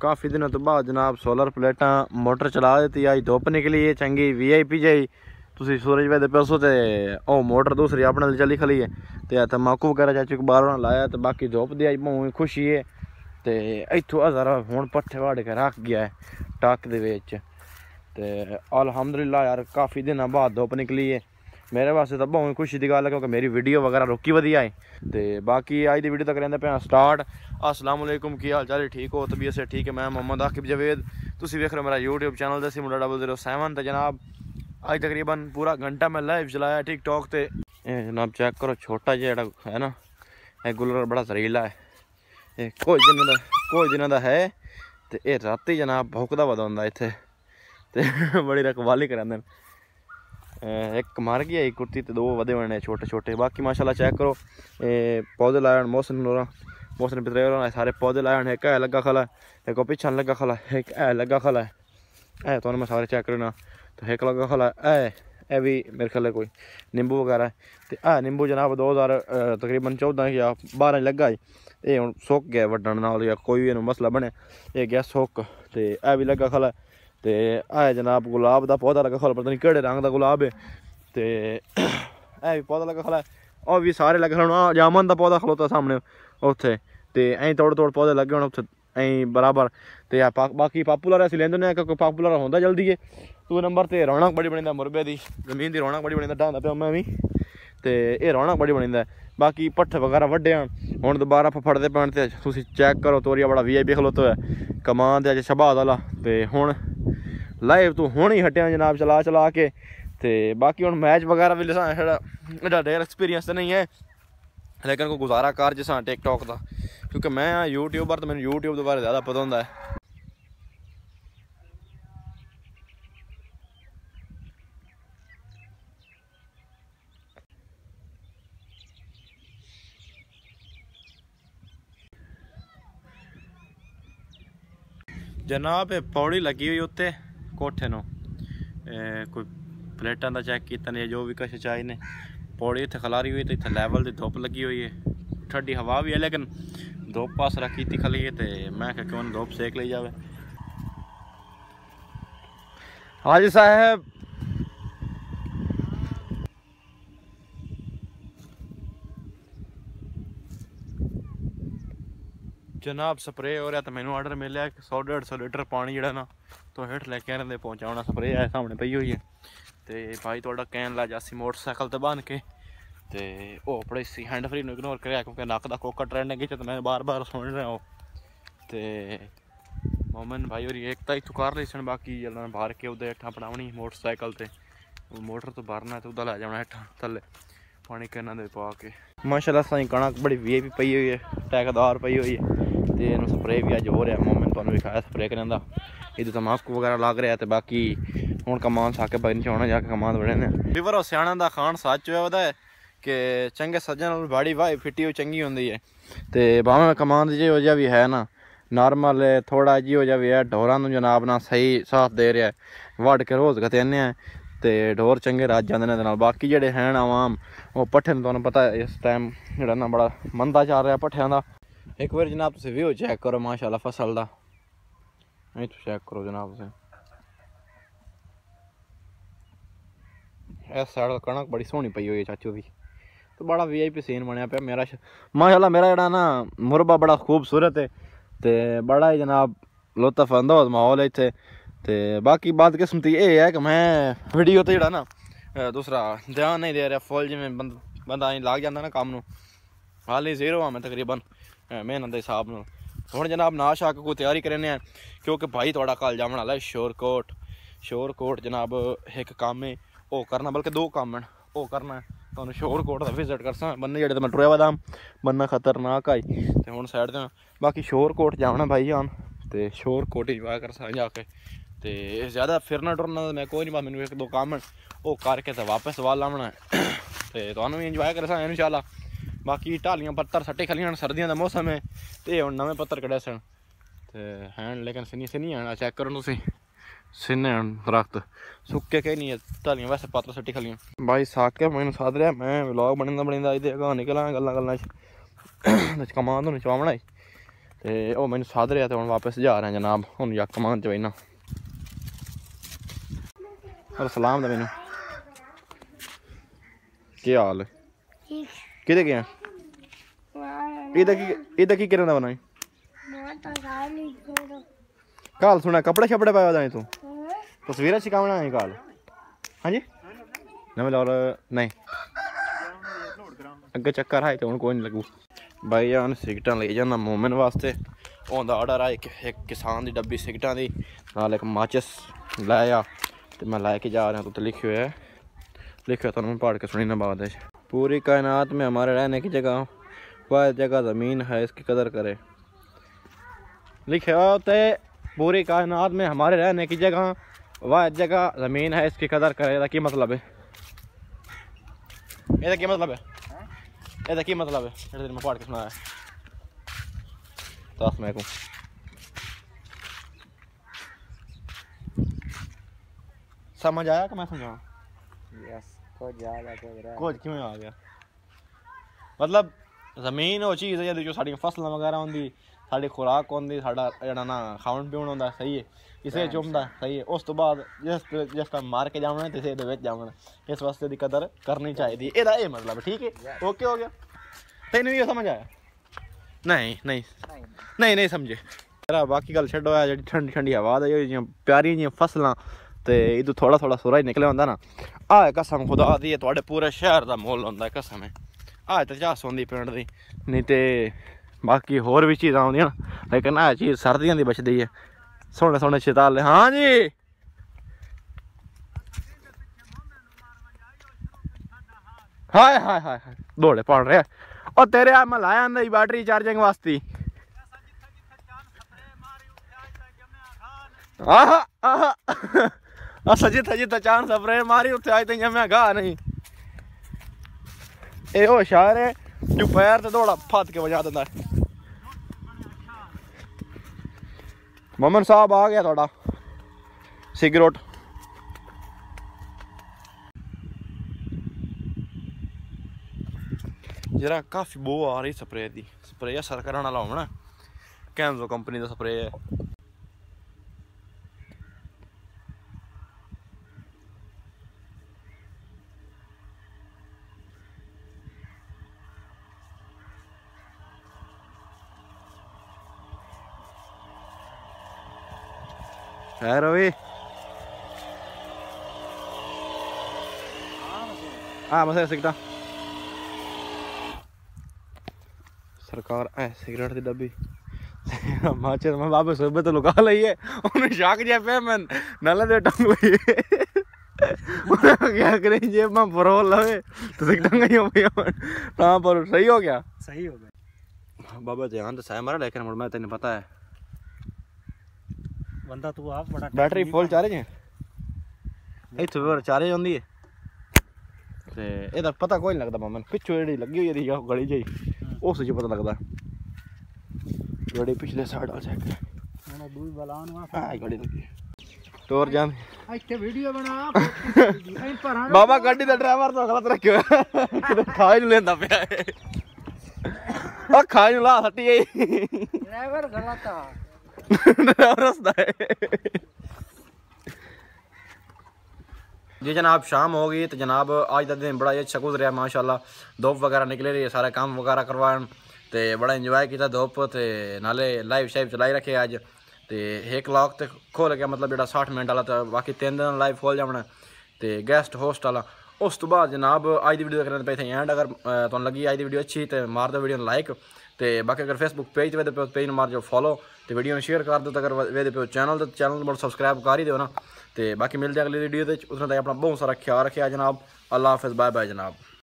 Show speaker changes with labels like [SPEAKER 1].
[SPEAKER 1] काफ़ी दिनों तो बाद जनाब सोलर प्लेटा मोटर चला देती आज धुप निकली है चंगी VIP जाई तुसी सूरज वैदे पैसों ते ओ मोटर दूसरी अपने लिए चली खली है तो तम्बाकू वगैरह चाचू को बाहरों लाया तो बाकी धुप दी अज बहुत खुशी है तो इतों हज़ारा हूँ पट्ठे वाड़ के रख गया है टक दे विच ते अल्हम्दुलिल्लाह यार काफ़ी दिन बाद धुप निकली है मेरे वास्ते तो बहुत खुशी की गल है क्योंकि मेरी वीडियो वगैरह रुकी वधिया है तो बाकी अज की वीडियो तक करेंगे पे स्टार्ट। अस्सलाम वालेकुम की हाल चाल ठीक हो तबीयत से ठीक है मैं मोहम्मद आकिब जवेद तुसी वेख रहे हो मेरा यूट्यूब चैनल देसी मुंडा 007 तो जनाब अज तकरीबन पूरा घंटा मैं लाइव चलाया टिकटॉक ते जनाब चेक करो छोटा जिहा है ना यह गुलर बड़ा जहरीला है कुछ दिनों का है तो यह राती जनाब भौंकदा बड़ा होंदा इत्थे ते बड़ी रखवाली करांदे एक मर गया एक कुत्ती तो 2 वधे होने छोटे छोटे बाकी माशाल्लाह चेक करो पौधे लाए मौसम पितरे सारे पौधे लाए एक है लगा खला एक पिछा लगा खला एक है लगा खला है तो मैं सारे चेक करना तो एक लगा खला है भी मेरे ख्याल कोई नींबू वगैरह तो नींबू जनाब 2000 तकरीबन 14 या 12 लगा है ये हूँ सुक गया वड्डण नाल या कोई भी मसला बने ये गया सुक तो यह भी लगा खला तो है जनाब गुलाब का पौधा लगा खला पता नहीं केड़े रंग का गुलाब है तो है भी पौधा लगा खला और भी सारे लगे खला जामन का पौधा खलोता सामने उत्थे तो ऐं तोड़ पौधे लगे होने उत्थे ऐं बराबर तो बाकी पापूलर अस लेंदे क्योंकि पापूलर होंदा जल्दी है 2 नंबर तो रौनक बड़ी बनी मुरबे की जमीन की रौनक बड़ी बनी ढांदा पे मैं भी तो यह रौनक बड़ी बनी बाकी पट्ठे वगैरह वड्डे हूँ दोबारा फड़ते पैन तो तुम चेक करो तोरिया बड़ा VIP खलोता है कमान तो अज शबाद वाला तो हूँ लाइव तो हूँ ही हटिया जनाब चला के तो बाकी हूँ मैच वगैरह भी एडा ढेर एक्सपीरियंस तो नहीं है लेकिन कोई गुजारा कर जिसा टिकटॉक का क्योंकि मैं यूट्यूबर तो मैंने यूट्यूब के बारे ज़्यादा पता होंदा है। जनाब पौड़ी लगी हुई उत्ते कोठे नो कोई प्लेटा का चेक किया नहीं जो भी कुछ चाहिए पौड़ी इतने खलारी हुई तो इतने लैवल की धुप लगी हुई है ठंडी हवा भी है लेकिन धुप पास रखी थी खली है तो मैं क्यों धुप सेक ली जाए। हाजी साहब जनाब स्प्रे हो रहा तो मैंने ऑर्डर मिले 100-150 लीटर पानी जड़ा ना तो हेठ लैके आने पहुँचाना स्प्रे है सामने पई हुई है तो भाई थोड़ा कहन ला जासी मोटरसाइकिल तो बन के तो अपने सी हैंड फ्री इग्नोर कराया क्योंकि नक का कोका ट्रेंड है तो मैं बार सुन रहा हूँ तो मोमन भाई और एक तो इतों कर ली सन बाकी जल्द बाहर के उधर हेठा बनावनी मोटरसाइकिल तो मोटर तो भरना तो उधर लै जाना हेठा थले पानी कहना दे पा के माशाल्लाह साई कणक बड़ी VIP पई हुई है टैकदार पई हुई है तो इन स्प्रे भी अज हो रहा मोमन तुम दिखाया स्प्रे करने का इधर तम्बाकू वगैरह लग रहा है तो बाकी हूँ कमान साके भाई चाहना जाके कमान बड़े ने विवर सियाणा का खान सच है कि चंगे सज्जन बाड़ी वाही फिटी हुई चंगी होंगी है तो भावें कमान जो जहा भी है ना नॉर्मल थोड़ा जी जो भी है ढोर जनाब ना सही साथ दे रहा है वड़ के रोज़ गतेने तो ढोर चंगे रज जाते बाकी जेडे हैं आवाम वो पट्ठे तुम पता है इस टाइम जोड़ा ना बड़ा मंदा चल रहा पट्ठिया का एक बार जनाब तुम व्यू चेक करो माशाल्लाह फसल का चेक करो जनाब तुम इस साइड कणक बड़ी सोहनी पई हुई है चाचू की तो बड़ा VIP सीन बनया पे मेरा माशाल्लाह मेरा जड़ा ना मुरबा बड़ा खूबसूरत है तो बड़ा ही जनाब लुत्फअंदोज़ माहौल है इतने तो बाकी बात किस्मती ये है कि मैं वीडियो तो जड़ा ना दूसरा ध्यान नहीं दे रहा फुल जिमें बंदा लग जाता ना काम हाल ही 0 हाँ मैं तकरीबन मेहनत के हिसाब न हूँ जनाब नाश आके कोई तैयारी करने क्योंकि भाई थोड़ा कल जावन वाला है शोरकोट जनाब एक काम है वो करना बल्कि 2 काम हैं वो करना है तो शोरकोट का विजिट कर सा बन्ने जेडे तो मैं टुरया वादा बन्ना खतरनाक आई तो हूँ साइड से बाकी शोरकोट जाना भाई जान तो शोरकोट इंजॉय कर सा जाके तो ज़्यादा फिरना टुरना मैं कोई नहीं मैंने 1-2 काम वो करके तो वापस वाल लावना है तो भी इंजॉय कर सा इंशाल्लाह। बाकी ढालियाँ पत्तर सट्टे खलियां सर्दियों का मौसम है तो हम नवे पत्तर कड़े सन तो हैं लेकिन सिनी आना चेक करो तुम सिन्ने दरख्त सुक्के कहीं नहीं है ढालियां वैसे पत्तर सट्टी खलियां भाई साके मैंने साध रहा मैं व्लॉग बनी ये निकला गल्लां कमान तो नचावना तो वह मैंने साध रहा तो हम वापस जा रहे हैं जनाब। हम यकमान च बहना और सलाम दा मैनू क्या हाल है कि गया इधर की करना बनाई काल सुना कपड़े शपड़े पाया जाए तू तस्वीर छिकावना है काल। हाँ जी नवे लाहौर नहीं अगे चक्कर है तो हूँ कोई नहीं लगू भाई जान सिगटां ले जाना मोमिन वास्ते उनका आर्डर है एक किसान की डब्बी सिगटां की नाल एक माचिस लाया तो मैं लैके जा रहा हूँ। तो लिखे हुए है लिखे तो मैं पढ़ के सुनी ना बाद। पूरी कायनात में हमारे रहने की जगह वह जगह ज़मीन है इसकी कदर करे। लिखे होते पूरी कायनात में हमारे रहने की जगह वह जगह ज़मीन है इसकी कदर करे। इसका मतलब है ਇਹਦਾ ਕੀ मतलब है ਇਹਦਾ ਕੀ मतलब है ਜਿਹੜੇ ਮੈਂ ਪੜ੍ਹ ਕੇ ਸੁਣਾਇਆ ਦੱਸ ਮੈਂ ਕੋ समझ आया कि मैं समझाऊं? यस कुछ क्यों आ गया मतलब ज़मीन वो चीज़ है जो साड़ी फसलें वगैरह होंगी साड़ी खुराक होंगी साड़ा जेड़ा ना खाण पीण होंदा सही है इसे चुमदा सही है। उस तो बाद जिस टाइम मार के जावना ते इसे दे विच जावना इस वास्ते दी कदर करनी चाहिए। एदा ये मतलब ठीक है ओके हो गया तेन भी समझ आया? नहीं नहीं नहीं नहीं समझे यार बाकी गल छड्डो है जेह्ड़ी ठंडी ठंडी हवा दा जियां प्यारियां जियां फसलां ते इधर थोड़ा थोड़ा सूरज निकले होंदा ना आ कसम खुदा दी है तुहाडे पूरे शहर दा मोल होंदा कसम है आ ते चास होंदी पिंड दी नहीं ते बाकी होर भी चीज़ां आउंदियां लेकिन आ चीज़ सर्दियां दी बचदी है सोने सोने शताले। हाँ जी हाय हाय हाय हाय दौड़े पड़ रहे और तेरे आ मैं लाया अंदर बैटरी चार्जिंग वास्ते सजी थजी चांद स्प्रे मारी उत्थे आज तक जम्या गा नहीं ए ओ शायर है जो पैर ते दौड़ा फत के बजा देता है। मोमन साहब आ गया थोड़ा सिगरेट जरा काफ़ी बो आ रही स्प्रे दी स्प्रे असर करने वाला होना कैंजो कंपनी का स्प्रे है। है रवि हाँ बस सिगटा सरकार है सिगरेट की डब्बी माचिस मैं वापस सुबह तो लुका ली है उन्हें शाक जै पे मैं नाले दे टंग ली क्या करें जेब में फरोल लवे तो सिगटा ही हो गया हाँ पर सही हो गया बाबा ध्यान तो सह मारा लेकिन मुड़ मैं तेन पता है
[SPEAKER 2] बंदा तू आप बड़ा
[SPEAKER 1] बैटरी फुल चार्ज है इत्थे चार्ज होंदी है ते एदा पता कोई नहीं लगदा मम्मन पिछू जेड़ी लगी हुई है गली जी उस च पता लगदा गड़ी पिछले साइड आ चेक
[SPEAKER 2] मैंने दूई बलान वा
[SPEAKER 1] हां गड़ी लगी टोर जान
[SPEAKER 2] इत्थे वीडियो बना
[SPEAKER 1] बाबा गाड़ी दा ड्राइवर तो गलत रखियो है खाई नु लेंदा पिया है आ खाई नु ला सट्टी गई
[SPEAKER 2] ड्राइवर गलत आ
[SPEAKER 1] जी जनाब शाम हो गई तो जनाब आज का दिन बड़ा अच्छा गुजरिया माशाल्लाह धुप वगैरह निकले रही है सारे काम वगैरह करवान तो बड़ा इंजॉय किया धुप तो नाले लाइव शाइव चलाई रखे अज तो 1 लाख तक खोल गया मतलब जो 60 मिनट वाला तो बाकी 3 दिन लाइव खोल जाना तो गेस्ट होस्ट वाला। उस तो बाद जनाब अज की वीडियो करने पे एंड अगर तुम लगी अज की वीडियो अच्छी तो मार दो वीडियो लाइक तो बाकी अगर फेसबुक पेज वेदे पे पेज मार जो फॉलो तो वीडियो शेयर कर दो तो अगर वेदे पे चैनल तो सब्सक्राइब कर ही दो ना तो बाकी मिलते अगली वीडियो उसने अपना बहुत सारा ख्याल रखा जनाब। अल्लाह हाफिज़ बाय बाय जनाब।